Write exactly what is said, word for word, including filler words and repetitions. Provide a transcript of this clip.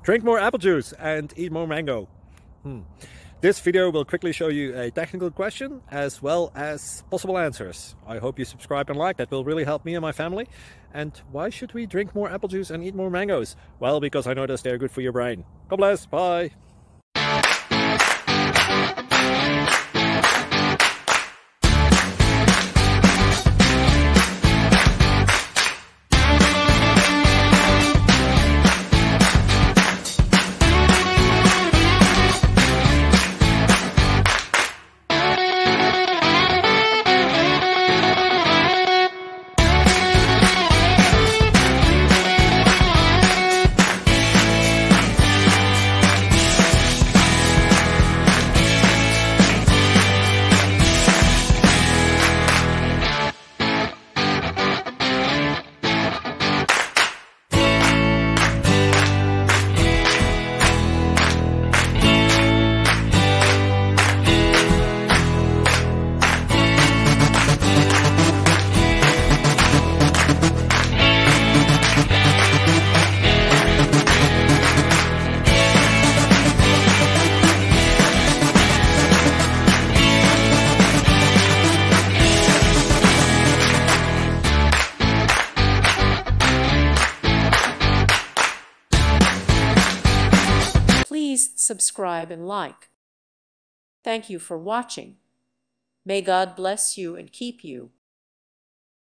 Drink more apple juice and eat more mango. Hmm. This video will quickly show you a technical question as well as possible answers. I hope you subscribe and like, that will really help me and my family. And why should we drink more apple juice and eat more mangoes? Well, because I noticed they're good for your brain. God bless, bye. Please subscribe and like. Thank you for watching. May God bless you and keep you.